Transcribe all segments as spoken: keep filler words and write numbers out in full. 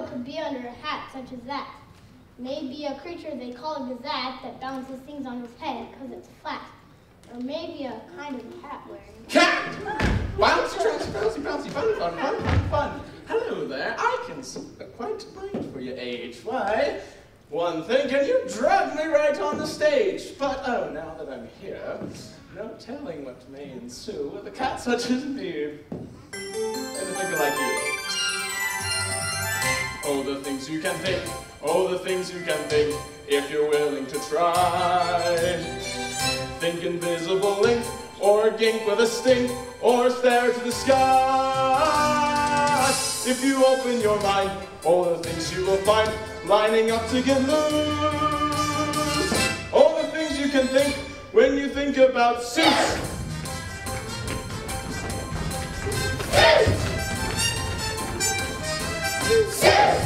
could be under a hat such as that. Maybe a creature they call a gazette that balances things on his head because it's flat. Or maybe a kind of hat wearing. Cat! Bouncy, bouncy, bouncy, bouncy, fun, fun, fun, fun, fun. Hello there, I can see quite late for your age. Why, one thing, can you drag me right on the stage? But, oh, now that I'm here, no telling what may ensue with a cat such as me. And a thinker like you. Oh, the things you can think, oh, the things you can think, if you're willing to try. Think invisible ink, or gink with a stink, or stare to the sky. If you open your mind, all the things you will find lining up to get loose. All the things you can think when you think about Seuss. Seuss! Seuss!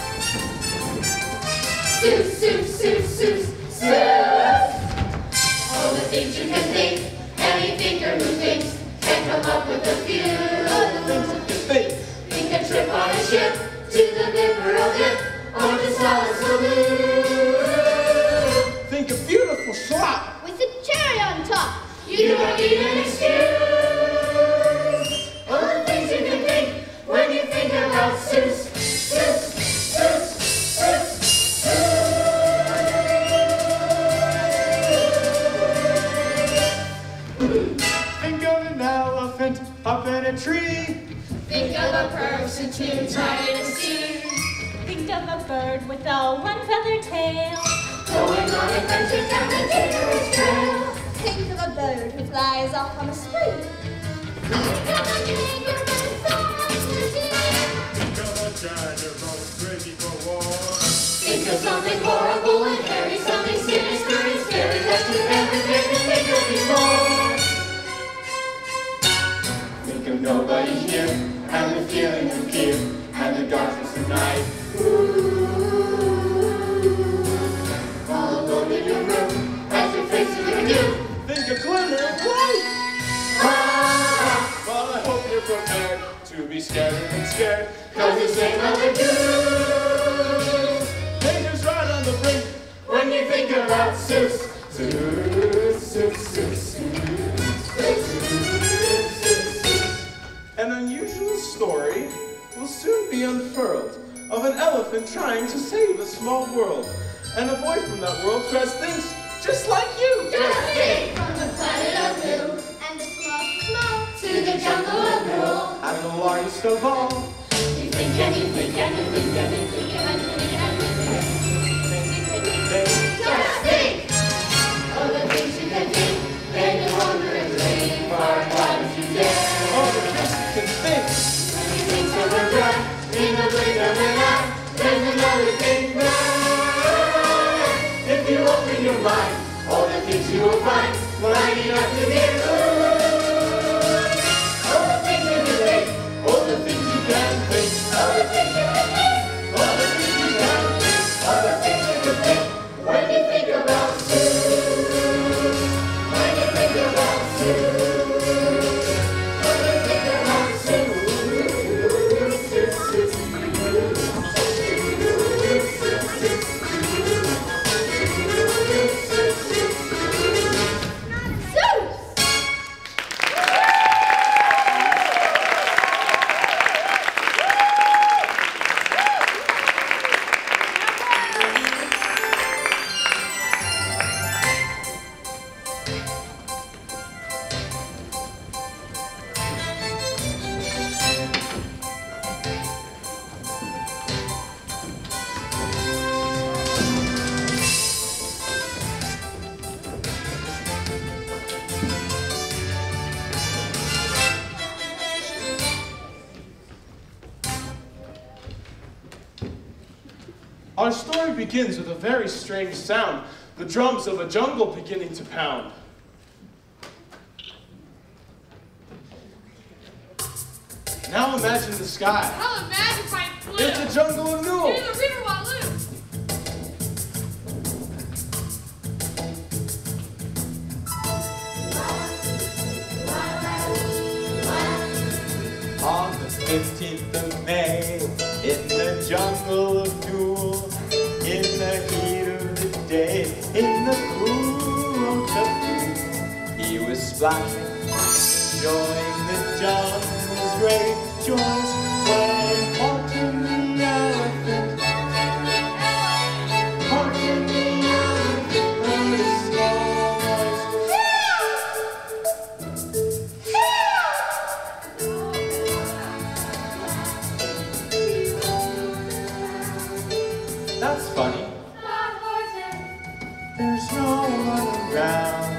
Seuss, Seuss, Seuss, Seuss, Seuss! All the things you can think, any thinker who thinks can come up with a few. All the things you can think. Think a trip on a ship to the liberal hip or to Solace Saloon. Think a beautiful slop with a cherry on top. You don't need an excuse. All the things you can think when you think about Seuss. Seuss, Seuss, Seuss, Think of an elephant up in a tree. Think of a person too tired to see. Think of a bird with a one-feathered tail, Going on adventures down a dangerous trail. Think of a bird who flies off on a spree. Think of a nigger who's fast to see. Think of a giant who's crazy for war. Think of something horrible and hairy, something sinister and scary that you never did to think of before. Think of nobody here, and the feeling of fear, and the darkness of night. Ooh. All alone in your room, as you're facing your doom. Think a glimmer of light. Ah! Well, I hope you're prepared to be scared and scared, cause this ain't nothing good. Danger's right on the brink when you think about Seuss. Seuss, Seuss, Seuss, Seuss. An unusual story will soon be unfurled of an elephant trying to save a small world. And a boy from that world tries things just like you. Just think from the planet of Who and the small small to the jungle of Rule. And the largest of all. You think and you think and you think and you think and you think and you think. Just think of the things you can think. Then you wonder and dream far as wide as you dare. All the things you can think. When you think of a breath in the blink of an eye, there's another thing there. If you open your mind, all the things you will find lining up to get good. All the things you can think, all the things you can think, all the things you can think, all the things you can think, all the things you can think. When you think about Seuss, when you think about Seuss, when you think about Seuss, Seuss, Seuss, Seuss. Our story begins with a very strange sound, the drums of a jungle beginning to pound. Now imagine the sky. I'll imagine my blue. It's a jungle of Newell. Here's a river Waloo. On the fifteenth of May, in the jungle of Newell, in the heat of the day, in the cool of the pool, he was splashing, enjoying the jungle's great joys, when Martin the elephant, Martin the elephant heard a small noise. That's funny. There's no one around.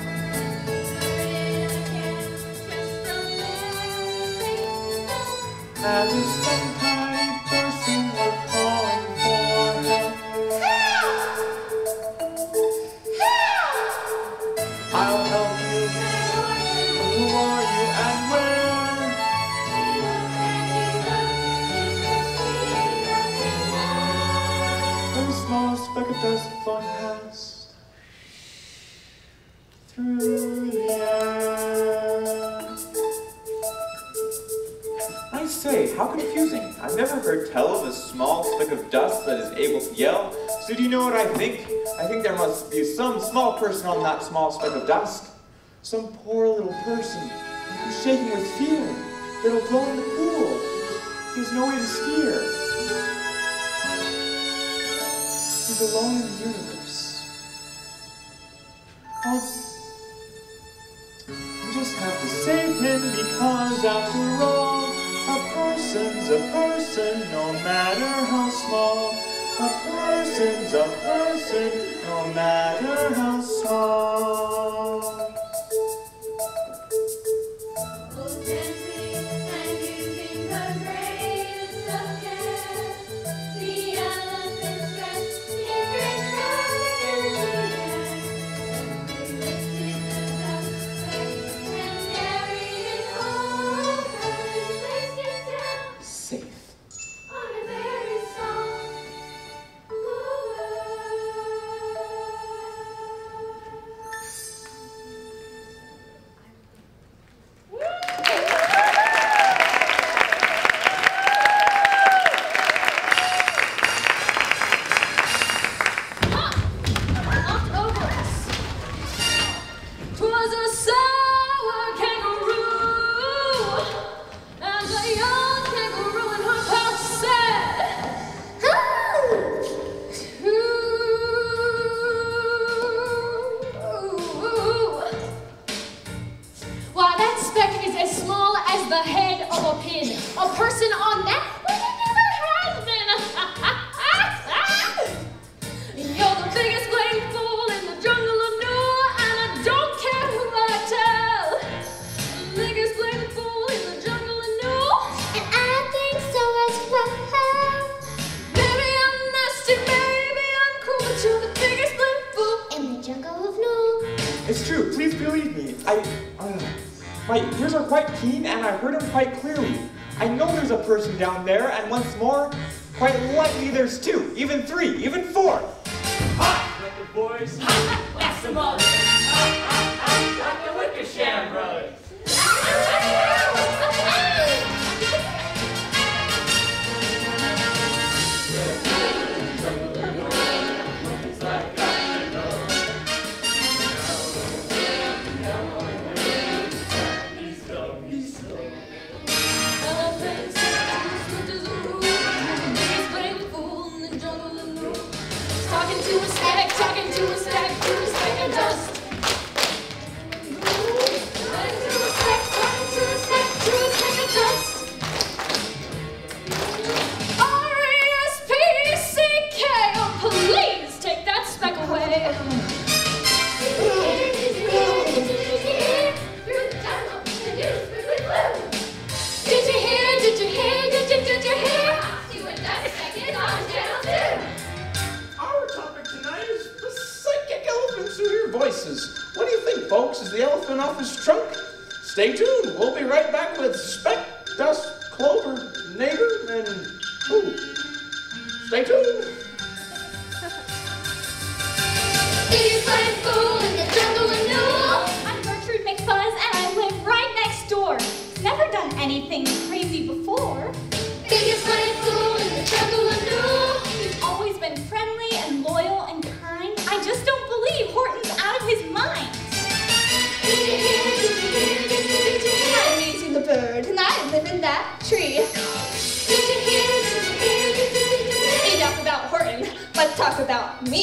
And there's some tiny person we're calling for help. I'll help you. Who are you and where? A small speck of dust flying past through the air. I say, how confusing. I've never heard tell of a small speck of dust that is able to yell. So do you know what I think? I think there must be some small person on that small speck of dust. Some poor little person who's shaking with fear that'll float in the pool. He has no way to steer. He's alone in the universe. I'll you just have to save him, because after all, a person's a person, no matter how small. A person's a person, no matter how small. It's true, please believe me. I, uh, my ears are quite keen and I heard him quite clearly. I know there's a person down there, and once more, quite likely there's two, even three, even four. Ha! Like the boys. That's the mother. Like the Wickersham brothers. What do you think, folks? Is the elephant off his trunk? Stay tuned. We'll be right back with Speck, Dust, Clover, Neighbor, and ooh. Stay tuned. He's playing fool in the jungle of Newell. I'm Gertrude McFuzz, and I live right next door. Never done anything crazy before. Biggest playing fool in the jungle of Newell.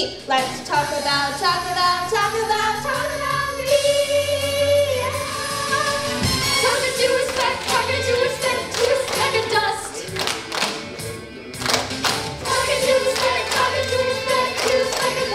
me. Let's talk about, talk about, talk about, talk about me. Talking to a speck, talking to a speck, to a speck of dust. Talking to a speck, talking to a speck, to a speck of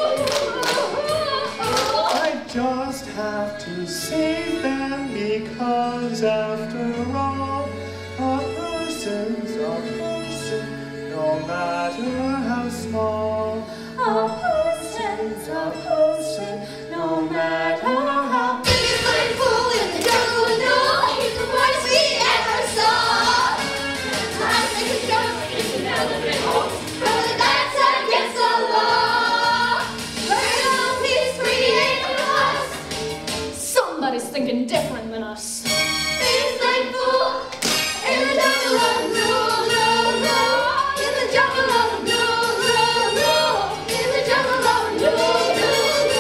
dust. I just have to save them because after all, a person's a person, no matter how small. A person's a person, no matter how big. Biggest mind fool in the jungle, no, he's the brightest we ever saw. Time makes a jump, it's an elephant hole, brother, that's against the law. Burn all peace, create us. Somebody's thinking different than us. Biggest mind fool in the jungle of no, no, no. In the jungle of no, no, no. In the jungle of no, no, no.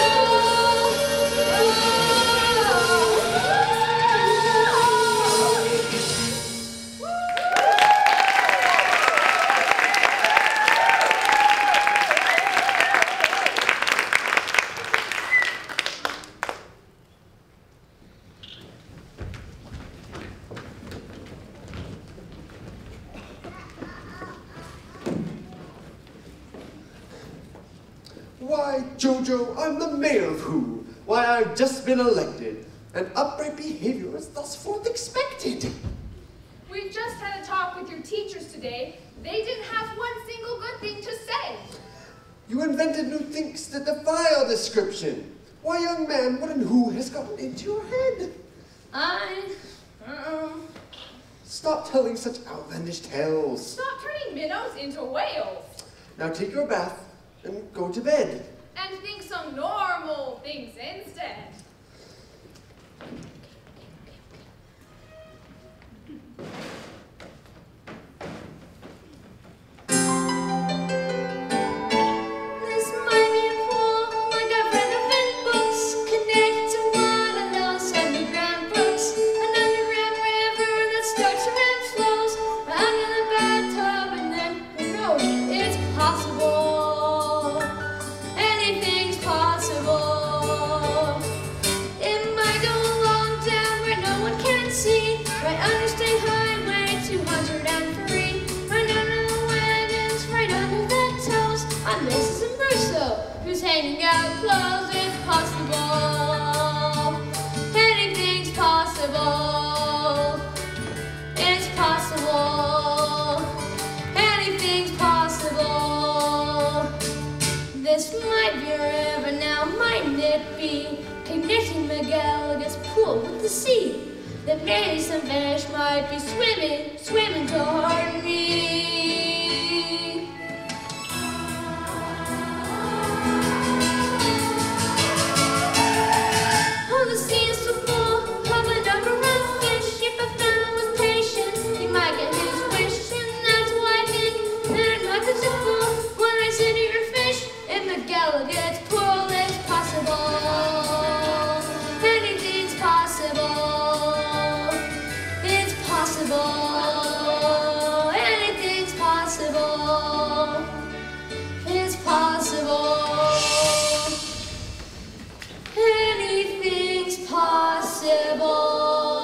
Why, Jojo, I'm the mayor of Who. Why, I've just been elected, and upright behavior is thus forth expected. We just had a talk with your teachers today. They didn't have one single good thing to say. You invented new things that defy all description. Why, young man, what and who has gotten into your head? I, uh, Stop telling such outlandish tales. Stop turning minnows into whales. Now take your bath and go to bed. And think some normal things instead. this might be a pool, like I've read of in books, connected to one of those underground brooks, an underground river that starts around flows under the bathtub, and then who knows, it's possible. Anything's possible. It might go along down where no one can see, right under State Highway two hundred three, right under the wagons, right under the toes, on Missus and Brusso, who's hanging out clothes. It's possible. Anything's possible. It's possible. Anything's possible. This might be a river now, mightn't it be? Connecting McGilligan's pool with the sea. That maybe some fish might be swimming, swimming toward me. Oh, the sea is so full of a number of fish. If a fellow was patient, he might get his wish. And that's why I think that I'm not such a fool when I say to your fish, in McGilligan's pool, it's possible. Anything's possible. It's possible. Anything's possible. It's possible. Anything's possible.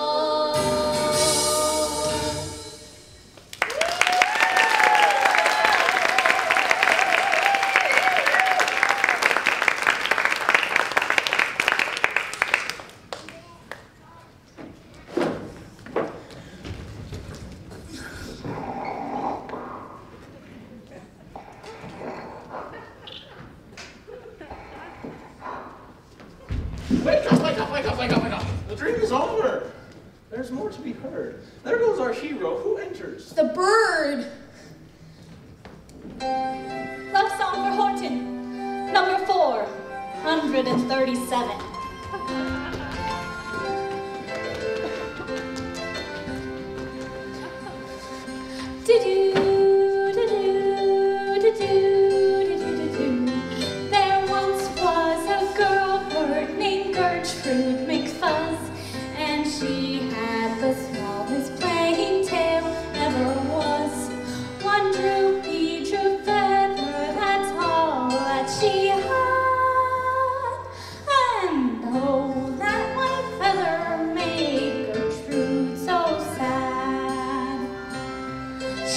Wake up, wake up, wake up, wake up, wake up. The dream is over. There's more to be heard. There goes our hero. Who enters? The bird. Love song for Horton, number four hundred thirty-seven. Do-do, do-do, do-do, do-do-do-do. There once was a girl bird named Gertrude McFuzz, and she had the smallest plain tail ever was. One droopy droop feather, that's all that she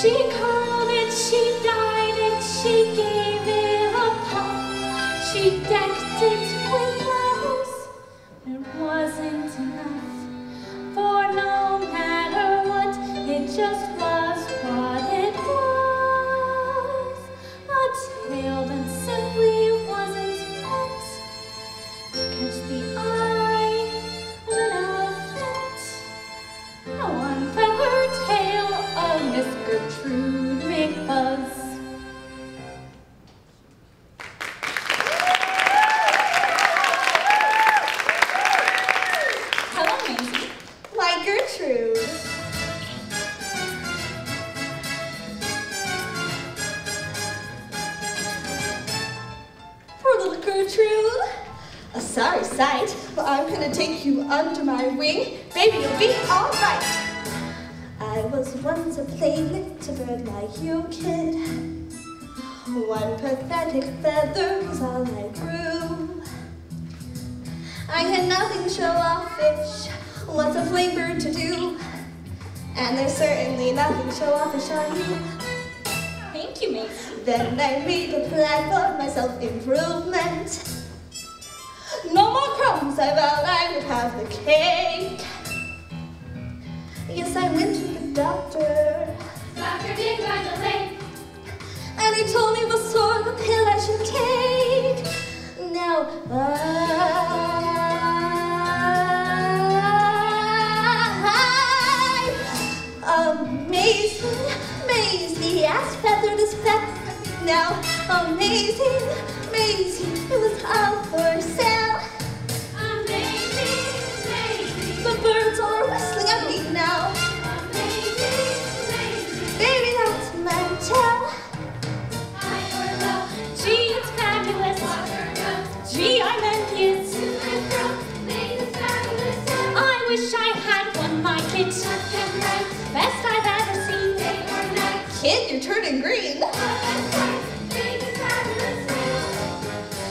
She curled it, she dyed it, she gave it a pop. She decked it with flowers. It wasn't enough, for no matter what, it just was what it was. A tail that simply wasn't meant to catch the eye of an elephant. A one-feathered tail of Miss Gertrude McFuzz. Hello, Maisie. Why, Gertrude. Poor little Gertrude. A sorry sight, but I'm gonna take you under my wing. Baby, you'll be all right. I was once a plain little bird like you, kid. One pathetic feather was all I grew. I had nothing to show off, ish. What's a plain bird to do? And there's certainly nothing to show off, ish on you. Thank you, Maisie. Then I made a plan for my self-improvement. No more crumbs, I vowed I would have the cake. Yes, I went to the doctor, Doctor did find the lake. and he told me what sort of pill I should take. Now, I'm amazing, Maisie, ass feathered as feather. Now, amazing, Maisie, it was all for sale. Amazing, amazing, The birds are whistling at me now. amazing, amazing. Baby, that's my tell. I heard well, Gee, it's fabulous. water goes Gee, I meant yes. to my throat. Made a fabulous sound. I wish I had one like it. Left and right, Best I've ever seen. day or night. Kid, you're turning green. Left and right, made a fabulous sound.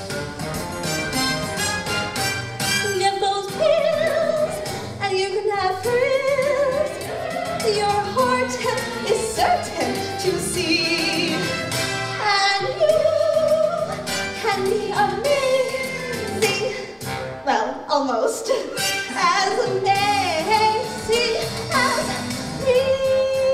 Get those pills, and you can have frills. Your heart is certain to see, and you can be amazing. Well, almost as amazing as me.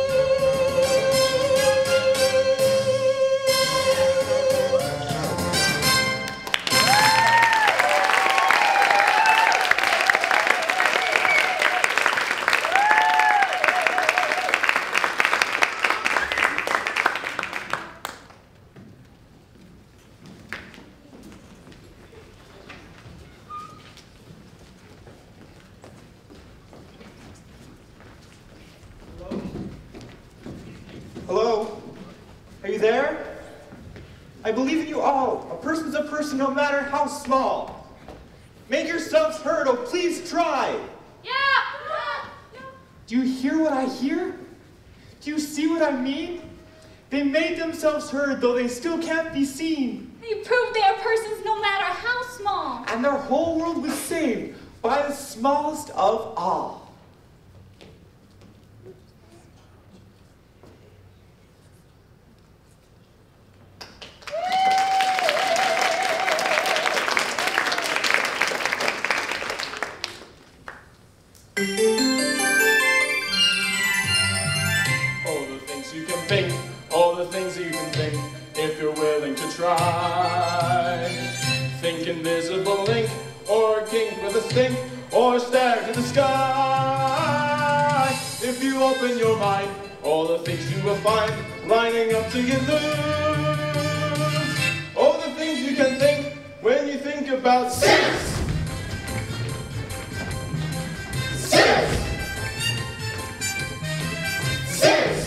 Hello? Are you there? I believe in you all. A person's a person no matter how small. Make yourselves heard, oh please try. Yeah! Do you hear what I hear? Do you see what I mean? They made themselves heard, though they still can't be seen. They proved they are persons no matter how small. And their whole world was saved by the smallest of all. All the things you can think, all the things you can think, if you're willing to try. Think invisible link, or kink with a stink, or stare to the sky. If you open your mind, all the things you will find, lining up to get loose. All the things you can think, when you think about sense. Sense! Sense!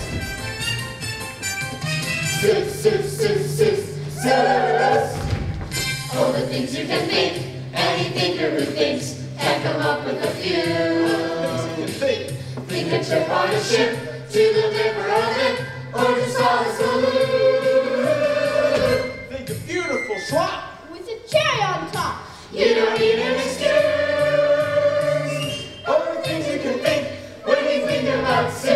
Sis, sis, sis, sis, sis. All the things you can think, any thinker who thinks can come up with a few. Things you can think. Think that you're on a ship to deliver a hit or to solve a salute. Think a beautiful slot. With a cherry on top. You don't need an excuse. All the things you can think when you think about sense.